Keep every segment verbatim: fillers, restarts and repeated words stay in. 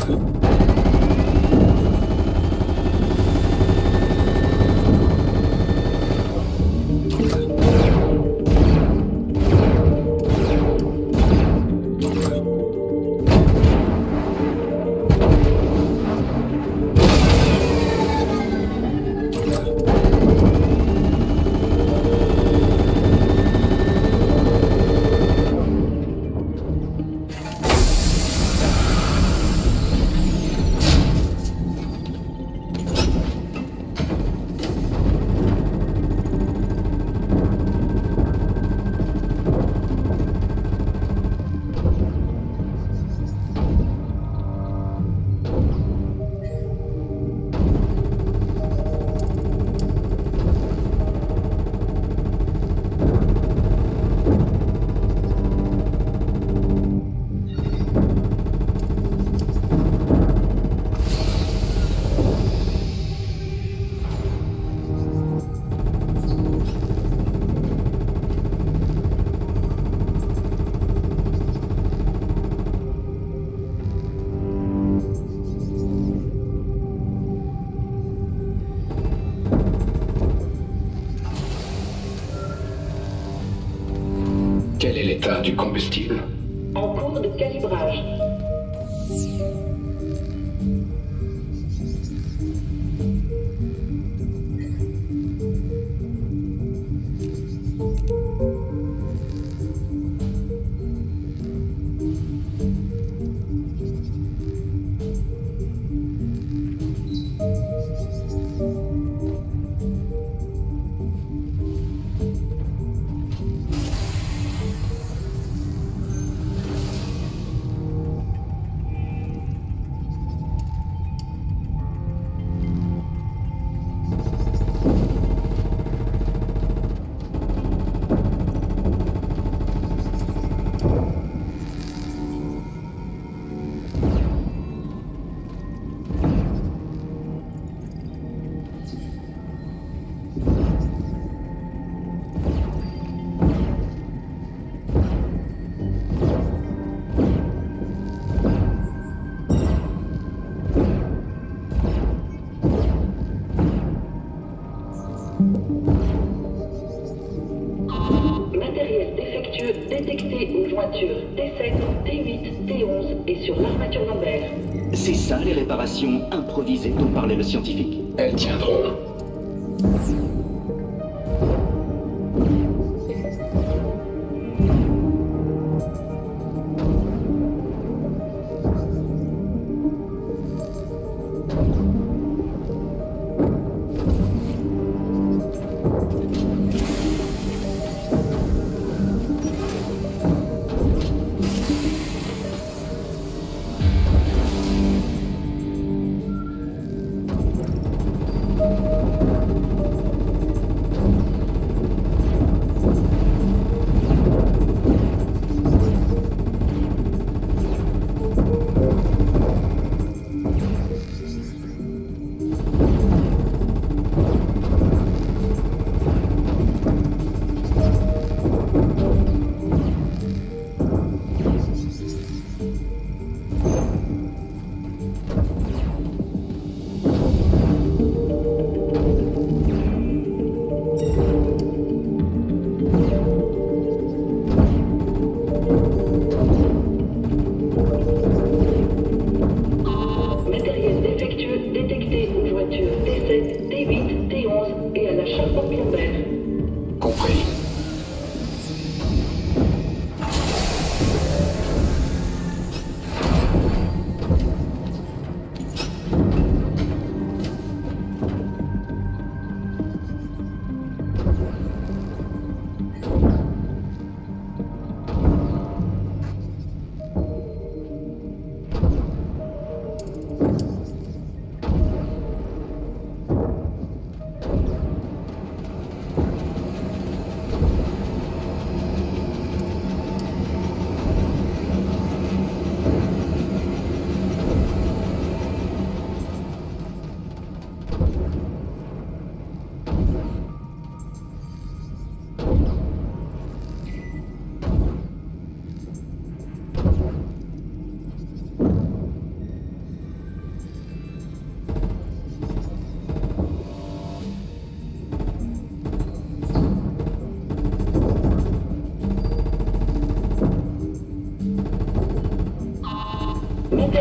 Quel est l'état du combustible? En cours de calibrage. Matériel défectueux détecté aux jointures T sept, T huit, T onze et sur l'armature lombaire. C'est ça les réparations improvisées dont parlait le scientifique. Elles tiendront.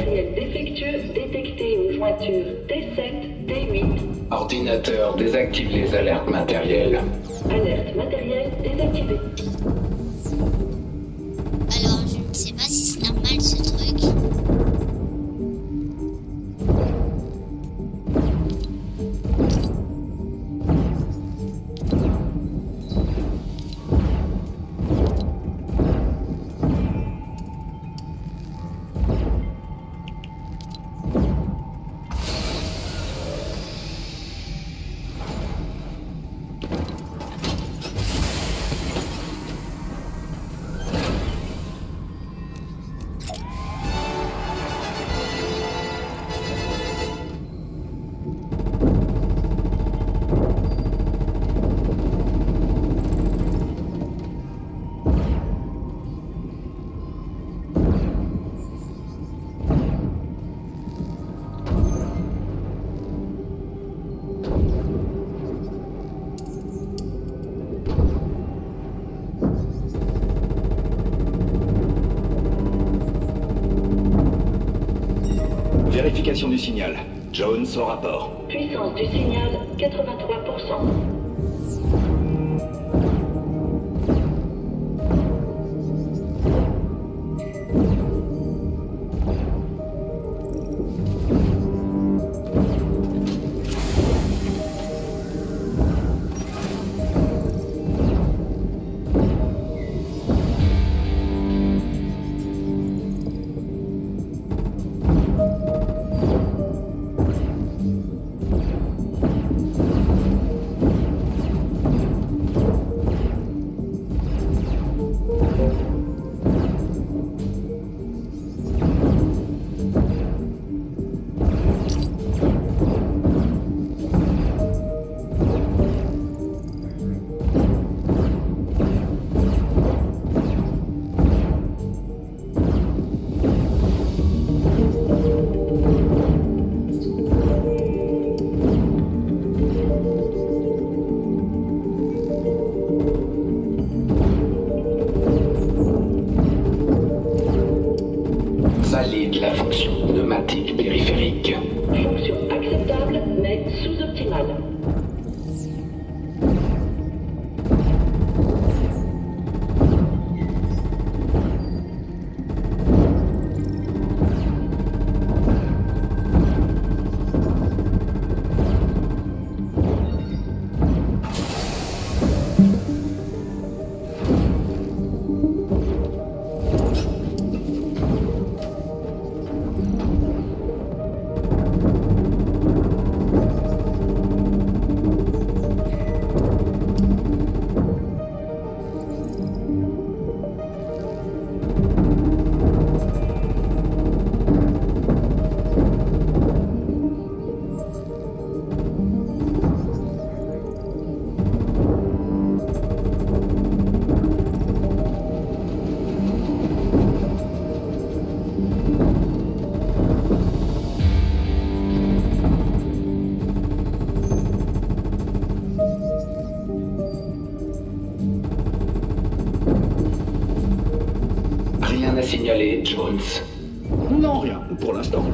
matériel défectueux, détectez une jointure T sept, T huit. Ordinateur, désactive les alertes matérielles. Alerte matérielle désactivée. Alors, je ne sais pas si c'est normal ce truc. Vérification du signal. Jones au rapport. Puissance du signal quatre-vingt-trois pour cent. Valide la fonction pneumatique périphérique. Fonction acceptable, mais sous-optimale. Rien à signaler, Jones. Non, rien, pour l'instant.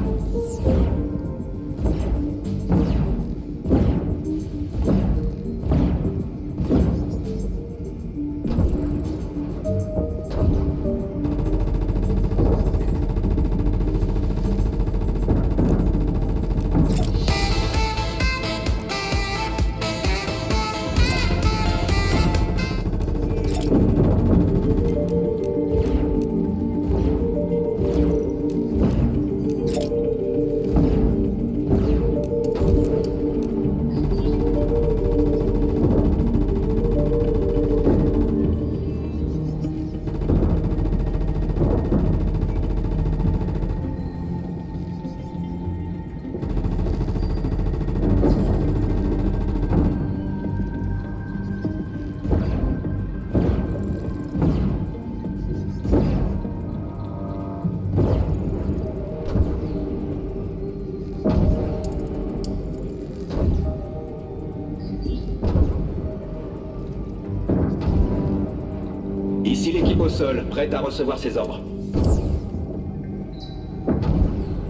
Ici l'équipe au sol, prête à recevoir ses ordres.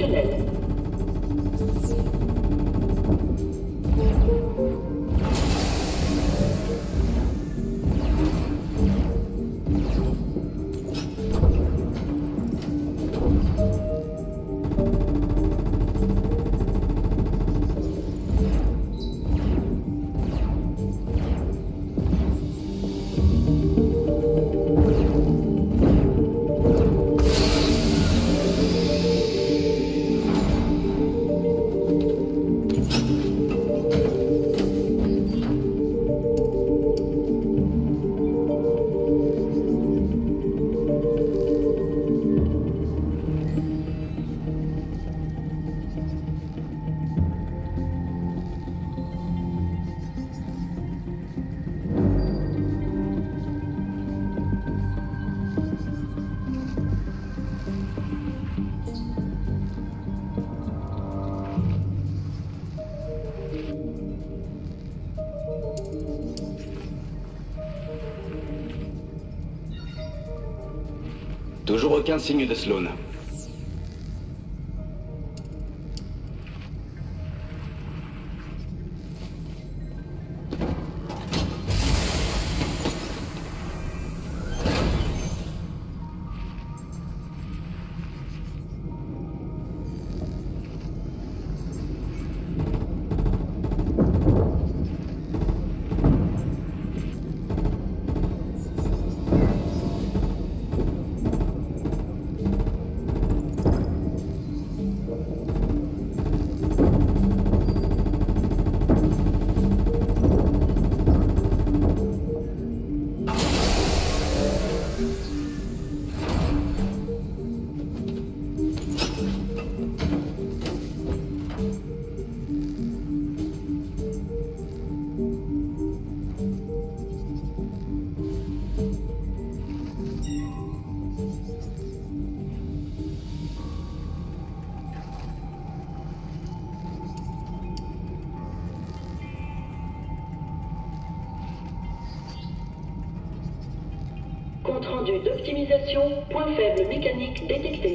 fonctionnel. Toujours aucun signe de Sloan. Compte rendu d'optimisation, point faible mécanique détecté.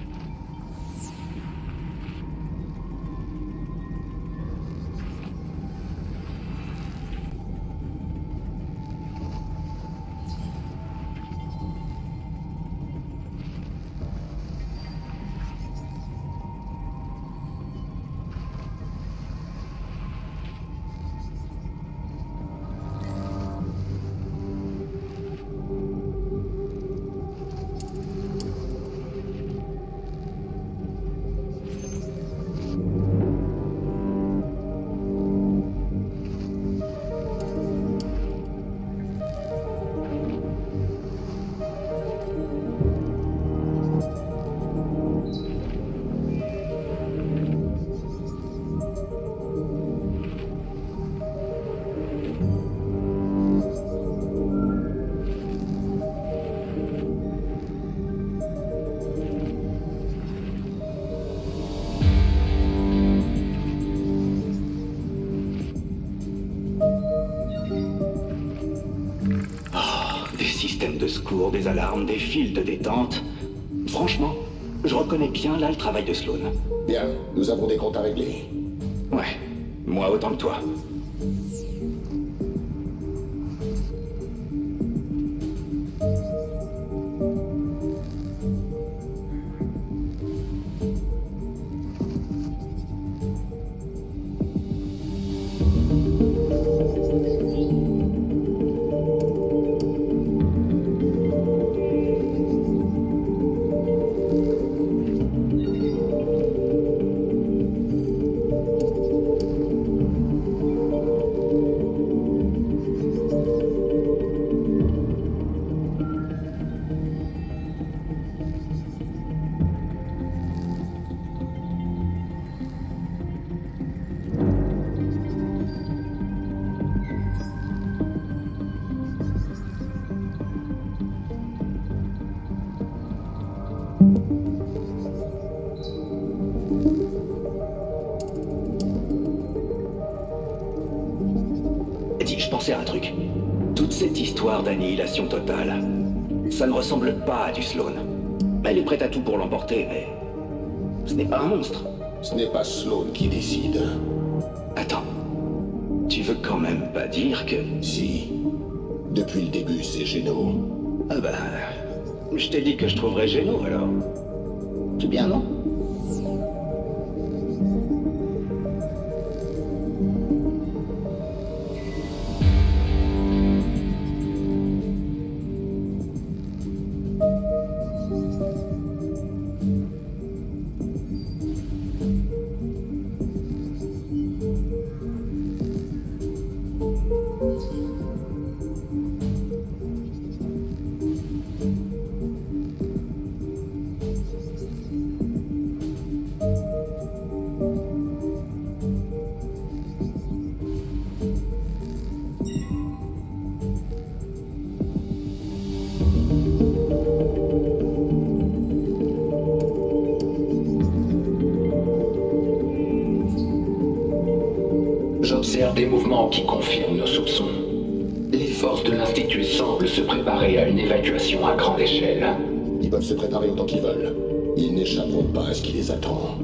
Système de secours, des alarmes, des fils de détente. Franchement, je reconnais bien là le travail de Sloan. Bien, nous avons des comptes à régler. Ouais, moi autant que toi. Dis, je pensais à un truc. Toute cette histoire d'annihilation totale, ça ne ressemble pas à du Sloan. Elle est prête à tout pour l'emporter, mais Ce n'est pas un monstre. Ce n'est pas Sloan qui décide. Attends. Tu veux quand même pas dire que... Si. Depuis le début, c'est Géno. Ah bah... Je t'ai dit que je trouverais Géno, alors. C'est bien, non? J'observe des mouvements qui confirment nos soupçons. Les forces de l'Institut semblent se préparer à une évacuation à grande échelle. Ils peuvent se préparer autant qu'ils veulent. Ils n'échapperont pas à ce qui les attend.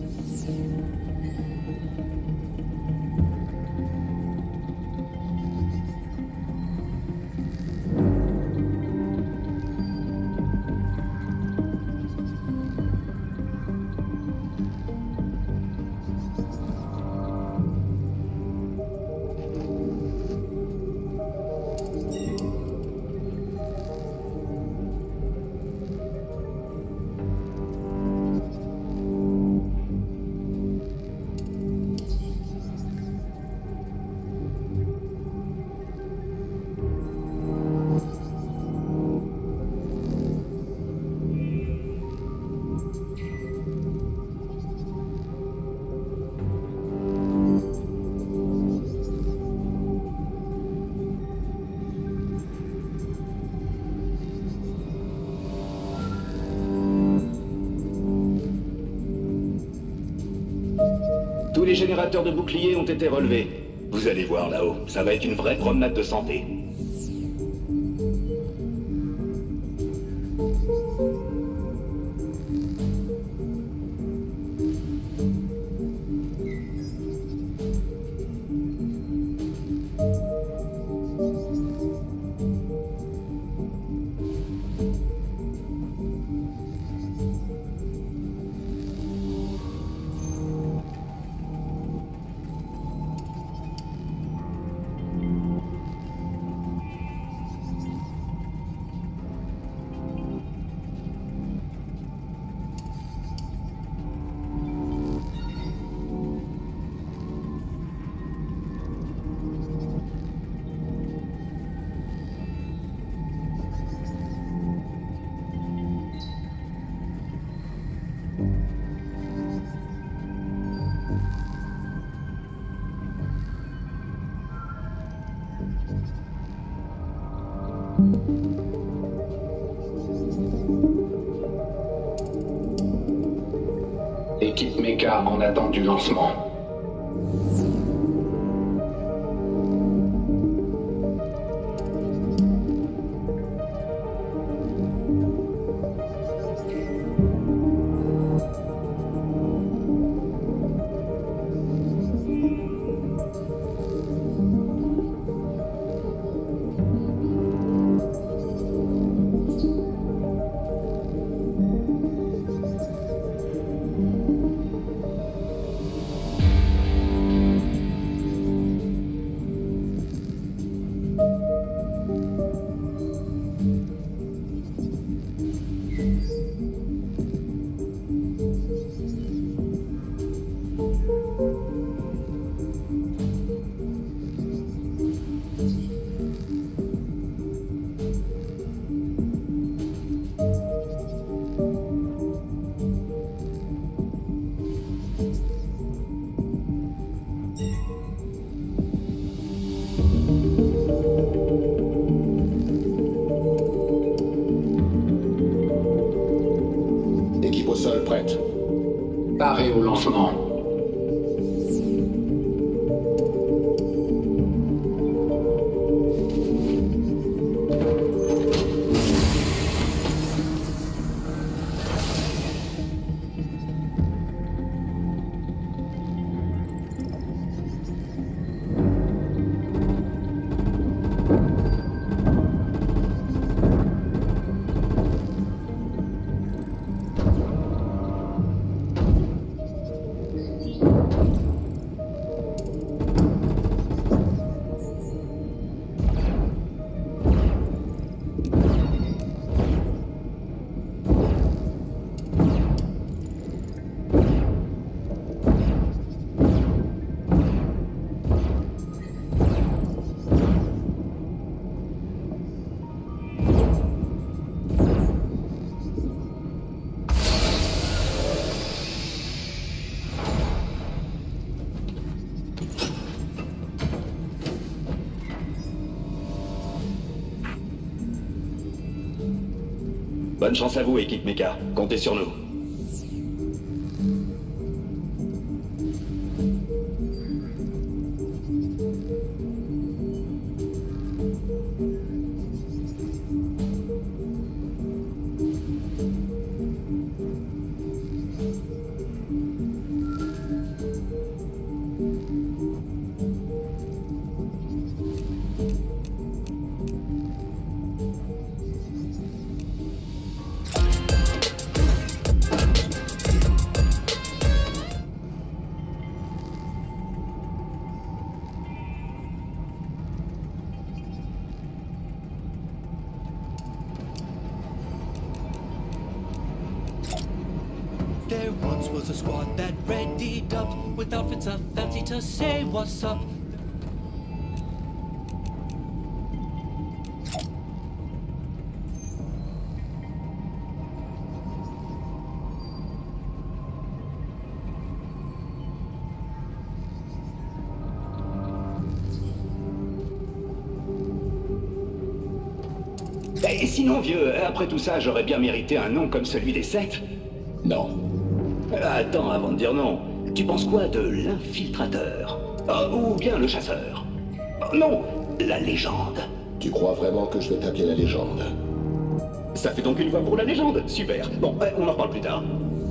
Tous les générateurs de boucliers ont été relevés. Vous allez voir là-haut, ça va être une vraie promenade de santé. Équipe Mecha en attente du lancement. Équipe au sol prête. Paré au lancement. Bonne chance à vous, équipe Mecha. Comptez sur nous. There once was a squad that readied up with outfits of fancy to say what's up. Et sinon, vieux, après tout ça, j'aurais bien mérité un nom comme celui des Sept? Non. Attends, avant de dire non, tu penses quoi de l'infiltrateur? Ah, ou bien le chasseur? Oh, non, la légende. Tu crois vraiment que je vais t'appeler la légende? Ça fait donc une voix pour la légende. Super. Bon, on en reparle plus tard.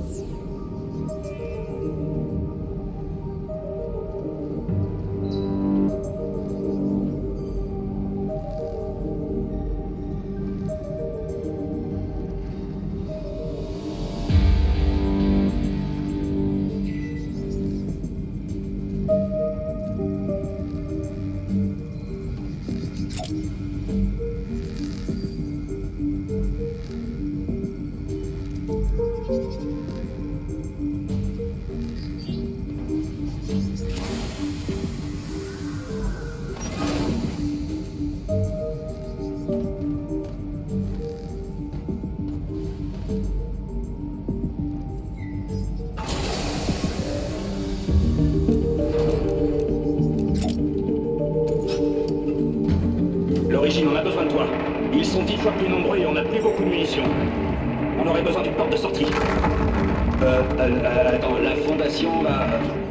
L'origine, on a besoin de toi. Ils sont dix fois plus nombreux et on n'a plus beaucoup de munitions. On aurait besoin d'une porte de sortie. Euh, euh, attends, la fondation va...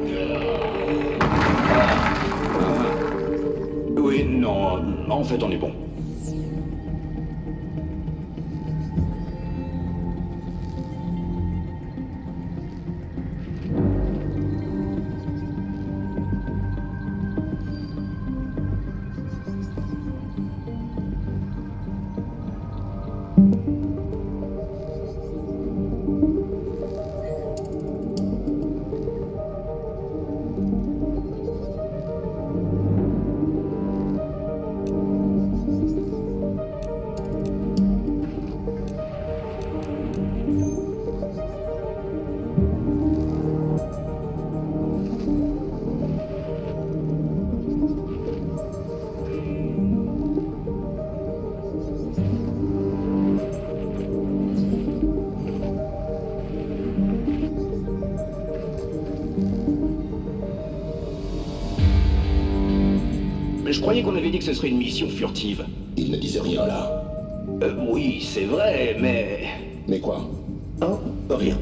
Ah. Oui, non, en fait on est bon. Je croyais qu'on avait dit que ce serait une mission furtive. Il ne disait rien là. Euh, oui, c'est vrai, mais... Mais quoi? Oh, rien.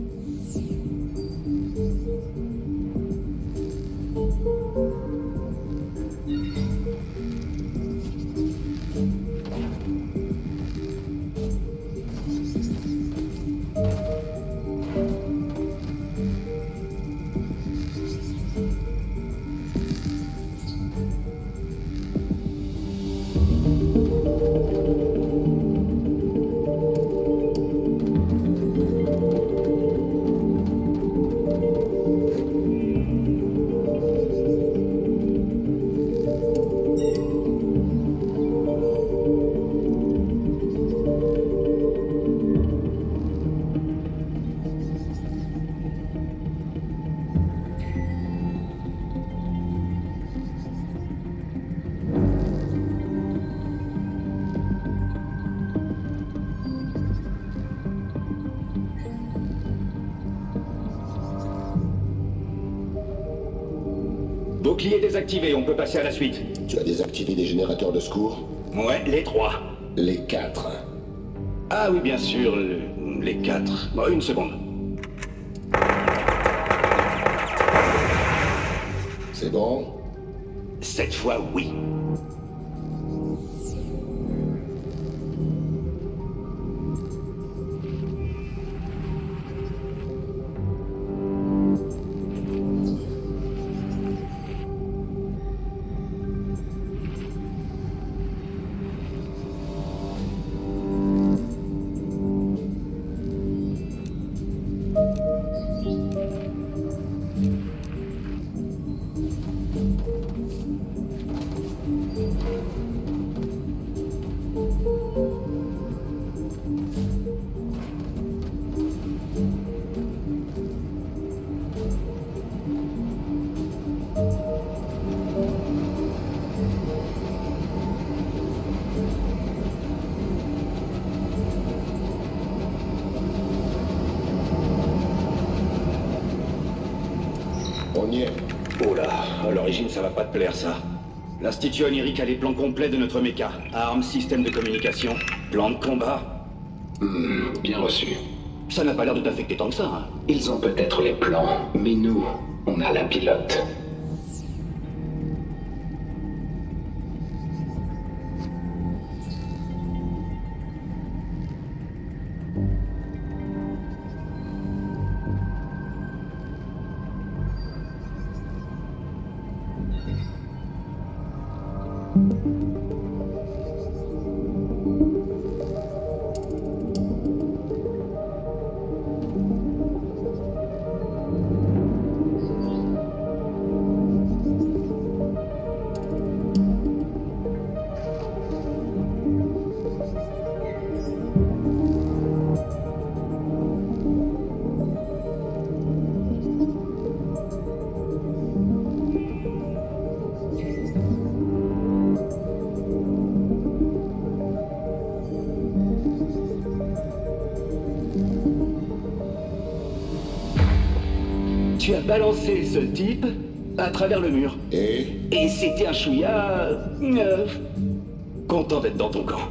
Bouclier désactivé, on peut passer à la suite. Tu as désactivé les générateurs de secours? Ouais, les trois. Les quatre. Ah oui, bien sûr, le- les quatre. Bon, une seconde. C'est bon? Cette fois, oui. On y est. Oh là, à l'origine, ça va pas te plaire, ça. L'Institut onirique a les plans complets de notre méca. Armes, système de communication, plan de combat. Hmm, bien reçu. Ça n'a pas l'air de t'affecter tant que ça, hein. Ils ont peut-être les plans, mais nous, on a la pilote. Tu as balancé ce type à travers le mur. Et Et c'était un chouïa... euh, content d'être dans ton camp.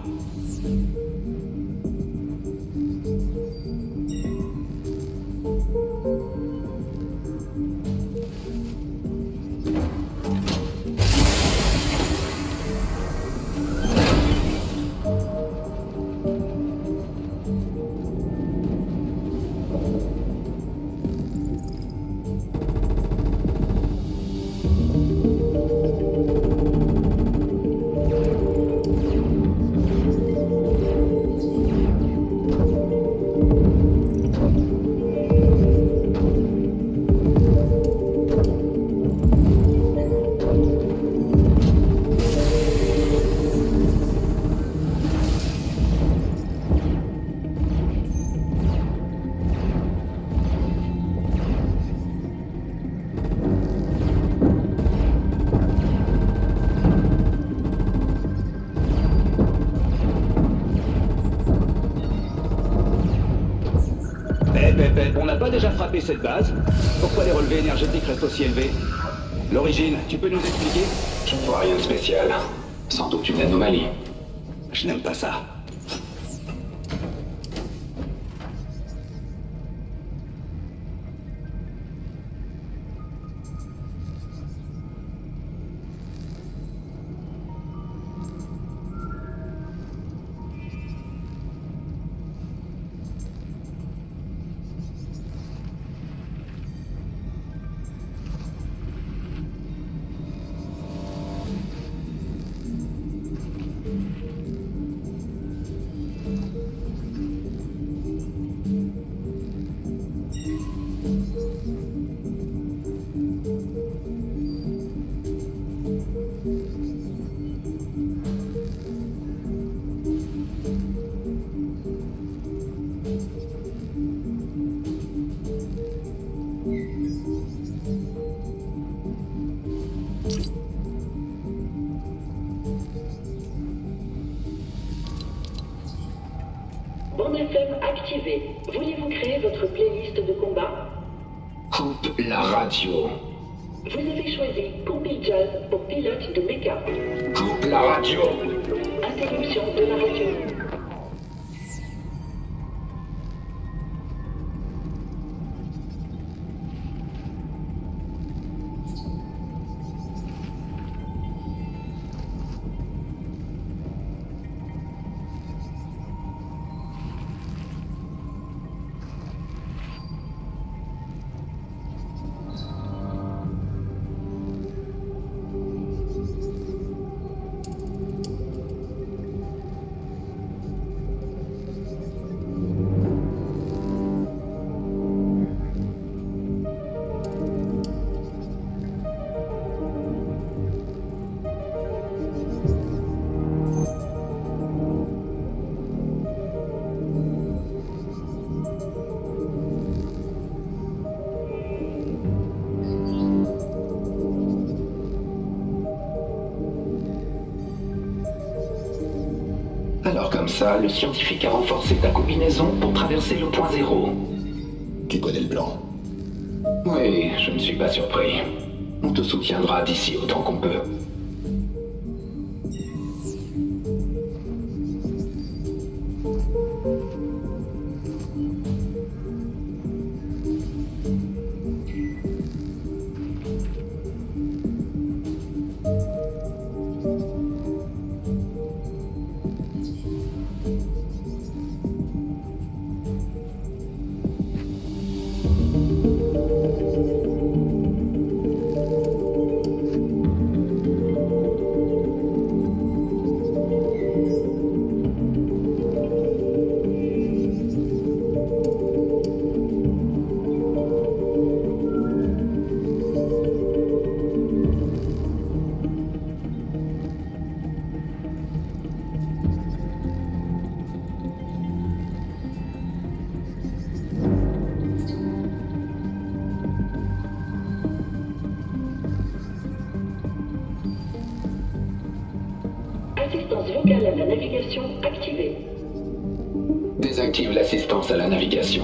Eh, eh, eh, on n'a pas déjà frappé cette base? Pourquoi les relevés énergétiques restent aussi élevés? L'origine, tu peux nous expliquer? Je ne vois rien de spécial. Sans doute une anomalie. Je n'aime pas ça. Bande F M activée. Voulez-vous créer votre playlist de combat? Coupe la radio. Vous avez choisi Compil Jazz pour pilote de méca. Coupe la radio. Interruption de la radio. Alors comme ça, le scientifique a renforcé ta combinaison pour traverser le point zéro. Tu connais le plan. Oui, je ne suis pas surpris. On te soutiendra d'ici autant qu'on peut. Assistance vocale à la navigation activée. Désactive l'assistance à la navigation.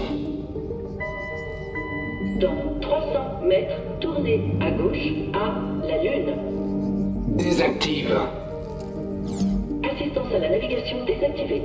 Dans trois cents mètres, tournez à gauche à la Lune. Désactive. Assistance à la navigation désactivée.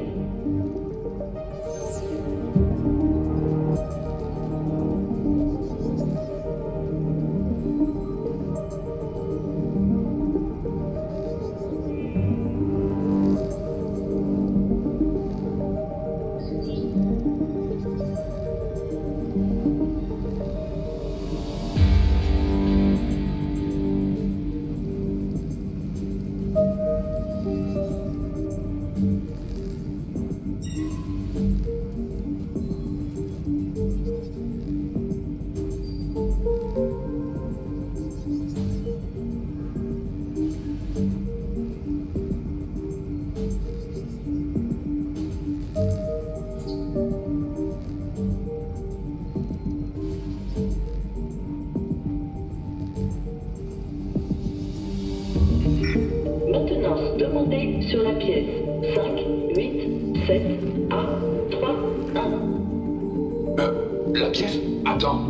Maintenance demandée sur la pièce cinq, huit, sept, A, trois, un. Euh, la pièce? Attends.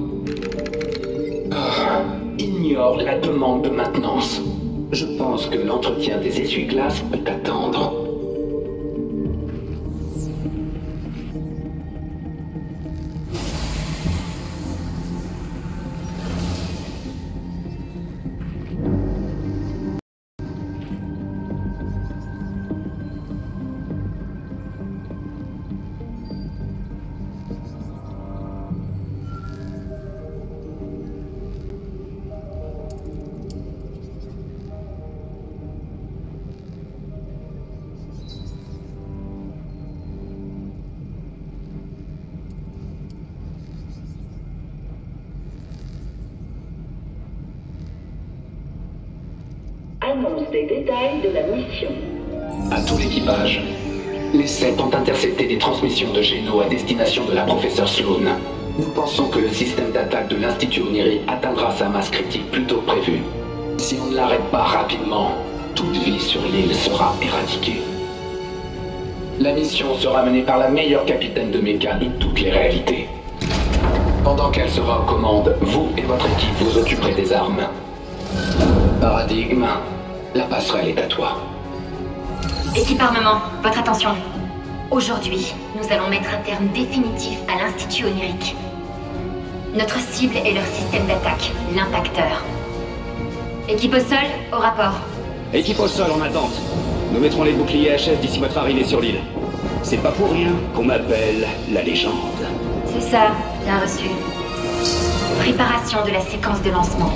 Ah, ignore la demande de maintenance. Je pense que l'entretien des essuie-glaces peut attendre. Annonce des détails de la mission. À tout l'équipage. Les sept ont intercepté des transmissions de géno à destination de la professeure Sloan. Nous pensons que le système d'attaque de l'Institut Oniri atteindra sa masse critique plus tôt que prévu. Si on ne l'arrête pas rapidement, toute vie sur l'île sera éradiquée. La mission sera menée par la meilleure capitaine de méca de toutes les réalités. Pendant qu'elle sera aux commandes, vous et votre équipe vous occuperez des armes. Paradigme, la passerelle est à toi. Équipe armement, votre attention. Aujourd'hui, nous allons mettre un terme définitif à l'Institut onirique. Notre cible est leur système d'attaque, l'impacteur. Équipe au sol, au rapport. Équipe au sol en attente. Nous mettrons les boucliers H F d'ici votre arrivée sur l'île. C'est pas pour rien qu'on m'appelle la légende. C'est ça, bien reçu. Préparation de la séquence de lancement.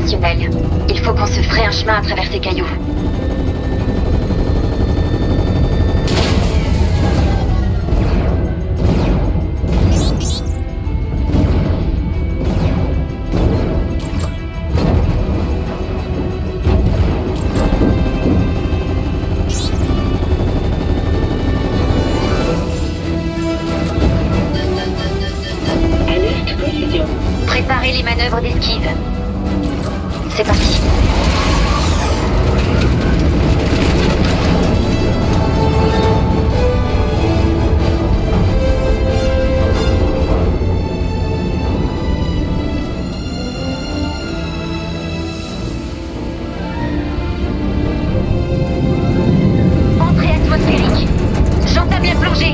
opérationnel. Il faut qu'on se fraye un chemin à travers ces cailloux. Préparez les manœuvres d'esquive. C'est parti. Entrée atmosphérique. J'entame la plongée.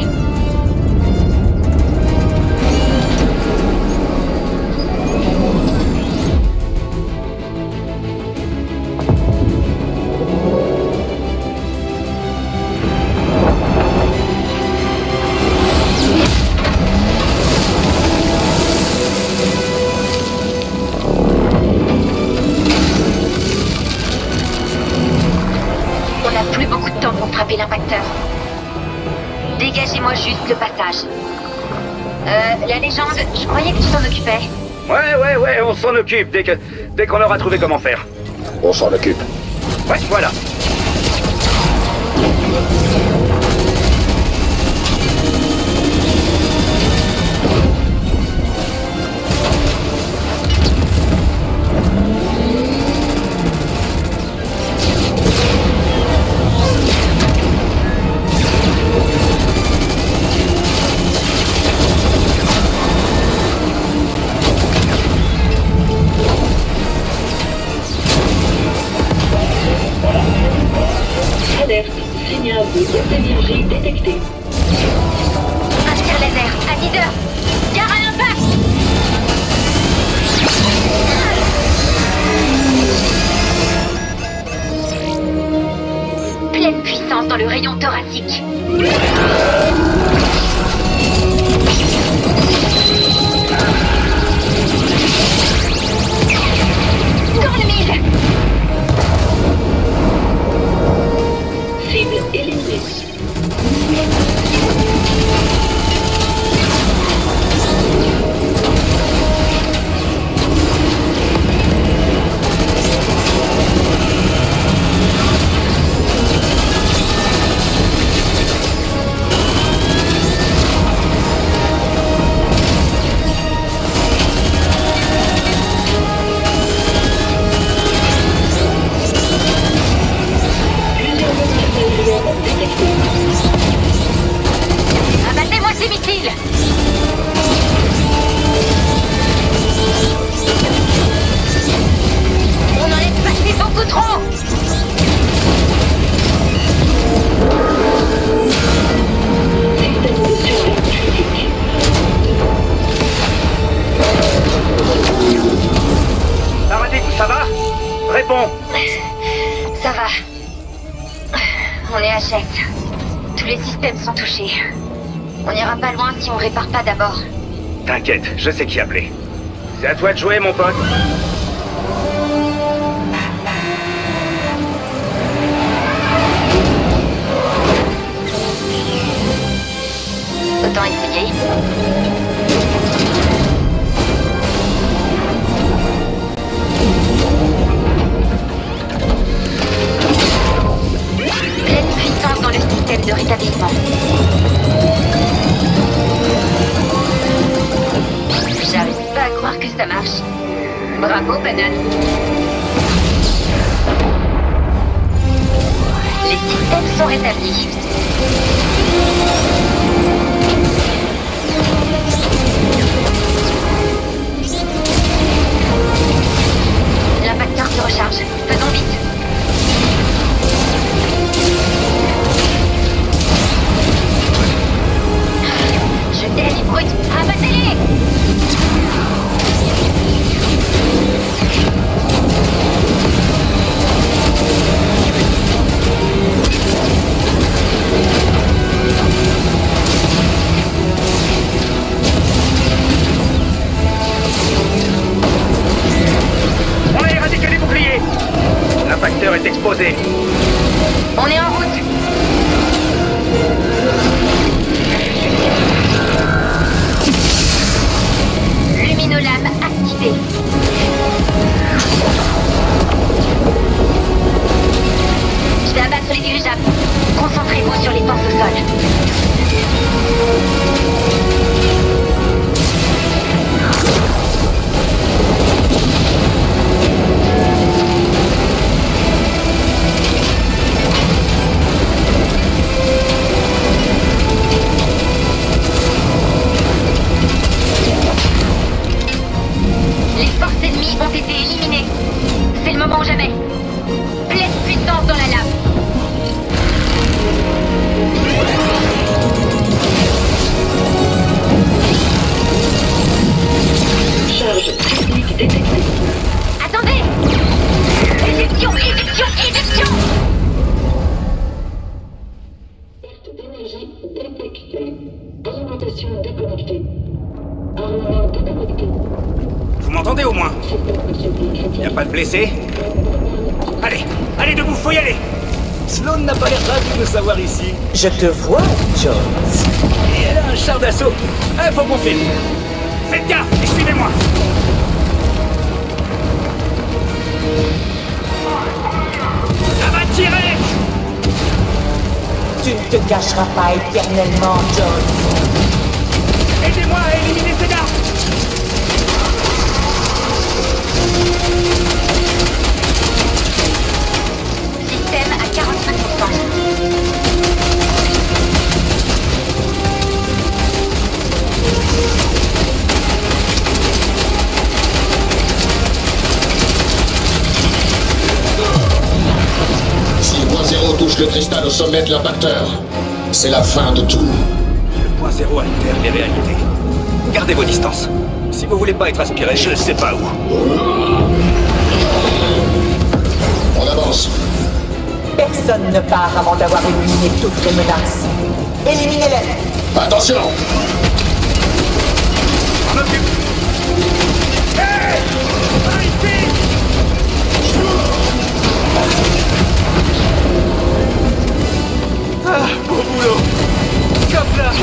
L'impacteur. Dégagez-moi juste le passage. Euh, la légende, je croyais que tu t'en occupais. Ouais, ouais, ouais, on s'en occupe dès que... dès qu'on aura trouvé comment faire. On s'en occupe. Ouais, voilà. Alerte, signal de baisse d'énergie détecté. Un tir laser, à dix heures. Gare à l'impact. Pleine puissance dans le rayon thoracique. Dans le mille. Cible éliminée. Abattez-moi ces missiles. On en laisse passer beaucoup trop. Système de surveillance critique. Paradigme, ça va? Réponds. Ça va. On est à sec. Tous les systèmes sont touchés. On n'ira pas loin si on répare pas d'abord. T'inquiète, je sais qui appeler. C'est à toi de jouer, mon pote. Autant essayer. Pleine puissance dans le système de rétablissement. J'arrive pas à croire que ça marche. Bravo, Banane. Les systèmes sont rétablis. L'impacteur se recharge. Faisons vite. Jetez les brutes. Abattez-les. déposer. On est en route. Luminolame activé. Je vais abattre les dirigeables. Concentrez-vous sur les forces au sol. Les forces ennemies ont été éliminées. C'est le moment ou jamais. Pleine puissance dans la lave. Charge technique détectée. Attendez! Éjection, éjection, éjection! Perte d'énergie détectée. Alimentation déconnectée. Armement déconnecté. Vous m'entendez au moins? Y a pas de blessés? Allez, allez debout, faut y aller! Sloan n'a pas l'air ravi de nous savoir ici. Je te vois, Jones. Et elle a un char d'assaut. Ah, faut qu'on filme. Faites gaffe et suivez-moi. Ça va tirer! Tu ne te cacheras pas éternellement, Jones. Aidez-moi à éliminer ces gardes! Système à quarante-cinq pour cent. Si le point zéro touche le cristal au sommet de l'impacteur, c'est la fin de tout. Le point zéro altère les réalités. Gardez vos distances. Si vous voulez pas être aspiré, je ne sais pas où. On avance. Personne ne part avant d'avoir éliminé toutes les menaces. Éliminez-les! Attention! On occupe. Hey! Par ici! Ah, bon boulot! Comme là!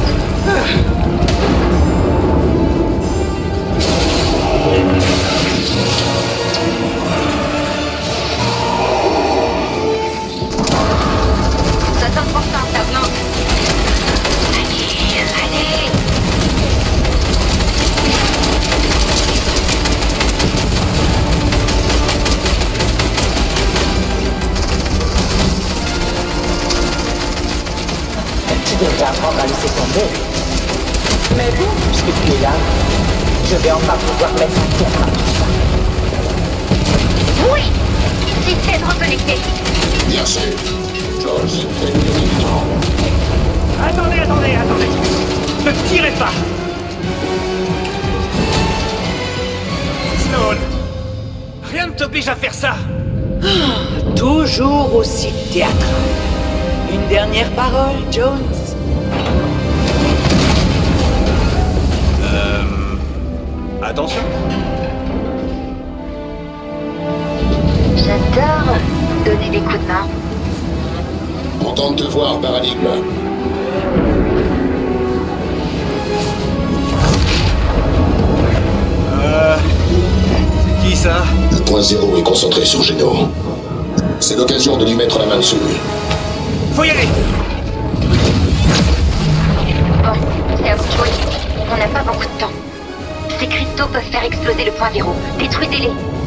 soixante pour cent, ça augmente. Allez, allez! Tu devrais apprendre à laisser tomber. Mais bon, puisque tu es là, je vais enfin pouvoir mettre un terme à tout ça. Oui! Système reconnecté. Bien sûr. Jones, fais-nous gagner du temps. Attendez, attendez, attendez! Ne tirez pas! Sloan! Rien ne t'oblige à faire ça! Toujours aussi théâtral. Une dernière parole, Jones? Euh... Attention! J'adore donner des coups de main. Content de te voir, Paradigme. Euh... C'est qui ça? Le point zéro est concentré sur Geno. C'est l'occasion de lui mettre la main dessus. Faut y aller! Bon, c'est à vous de jouer. On n'a pas beaucoup de temps. Ces cristaux peuvent faire exploser le point zéro. Détruisez-les.